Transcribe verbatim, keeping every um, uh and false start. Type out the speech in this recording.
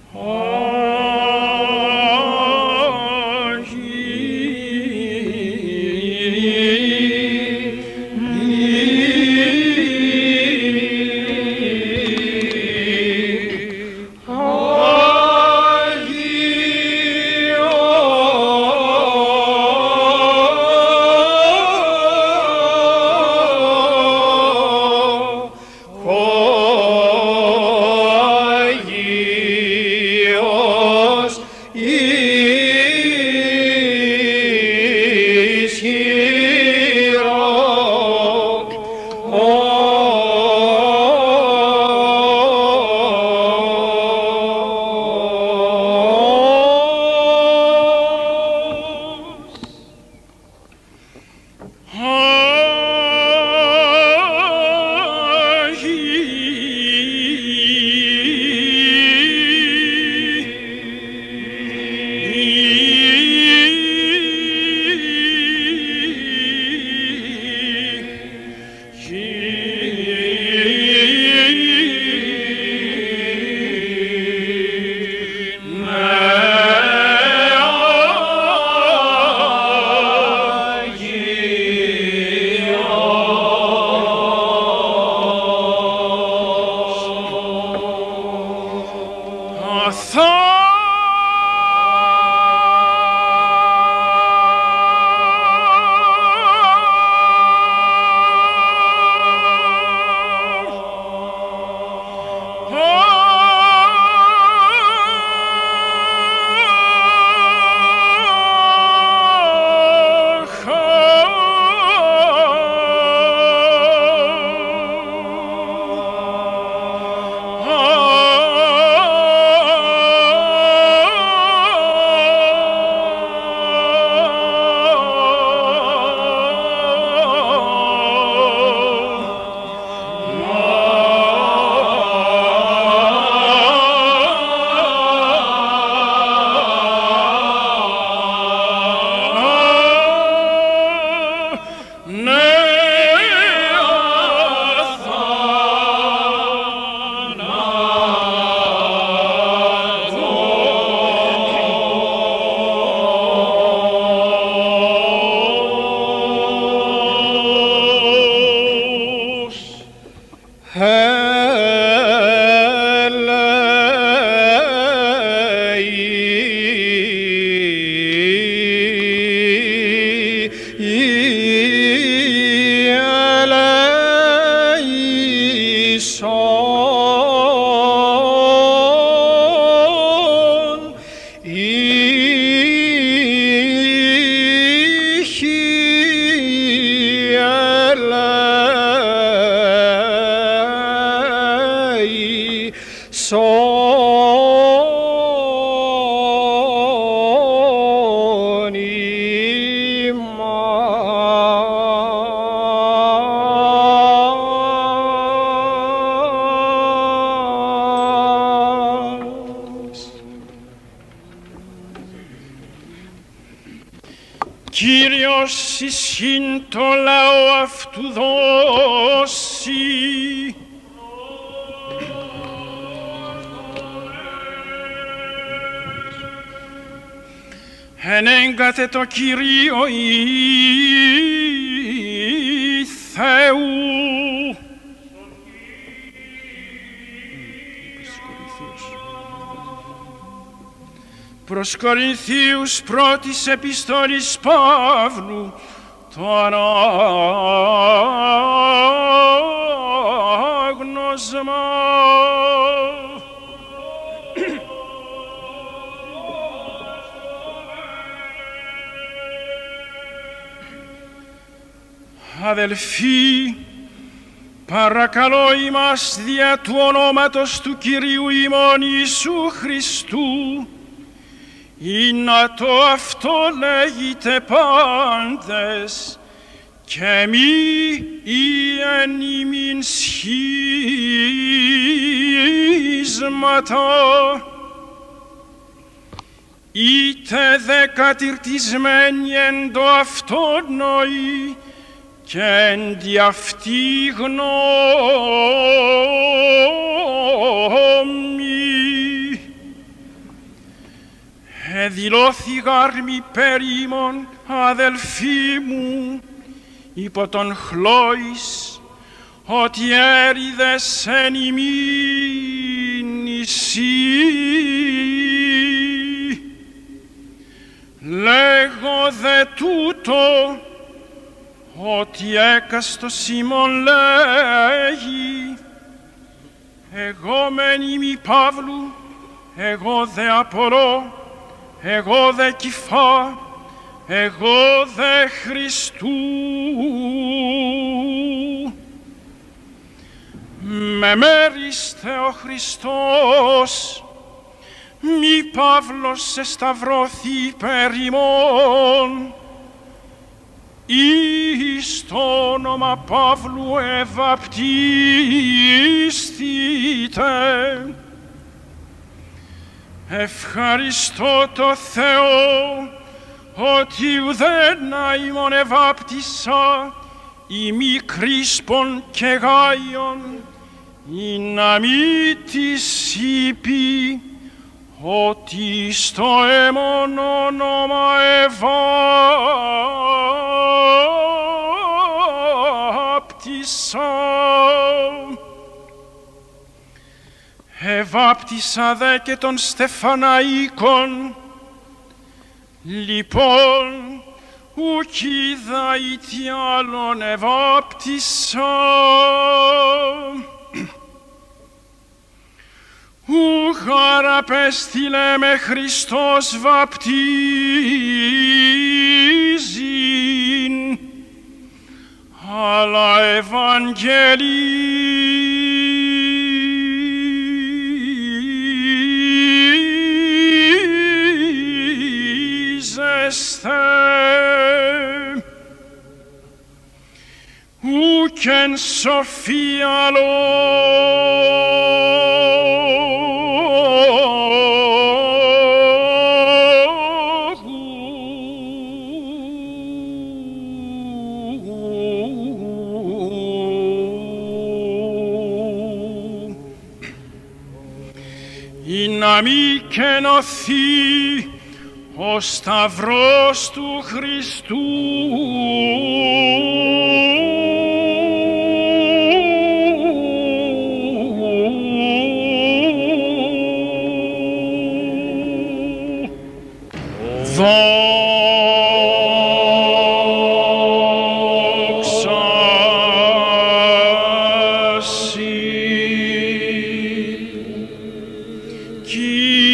Κύριος εισήν το λαό αυτού δώσει. Ενέγκαθε το Κύριο η Θεού. Προς Κορινθίους πρώτης επιστολής Παύλου, το ανάγνωσμα. Αδελφοί, παρακαλώ ημάς δια του ονόματος του Κυρίου ημών Ιησού Χριστού, ή να το αυτό λέγετε πάντες, και μη ή εν ημίν σχίσματα, είτε δε κατηρτισμένοι εν το αυτό νοή, και εν δι' αυτή γνώμη. εδηλώθη μη περίμον, αδελφοί μου, υπό τον χλώης, ότι έριδες εν ημίν εσύ. Λέγω δε τούτο, ότι έκαστος ημών λέγει, εγώ μεν ημί Παύλου, εγώ δε Απολώ, εγώ δε Κηφά, εγώ δε Χριστού. Με μέριστε ο Χριστός, μη Παύλος εσταυρώθη υπέρ ημών, εις το όνομα Παύλου ευαπτίστητε. Ευχαριστώ το Θεό, ότι ουδένα ημών ευάπτισα, ημί Κρίσπον και Γάιον, ή να μη της είπει, ότι στο έμον όνομα ευάπτισα. Ευάπτισα δε και των Στεφαναίκων, λοιπόν, ουκ είδα ή τι άλλον ευάπτισα. Ου γάρ απέστειλε με Χριστός βαπτίζειν, αλλά ευαγγελίζεστε. Ουκ εν σοφία να μη κενωθεί ο σταυρός του Χριστού. Δόξα σοι, Κύριε.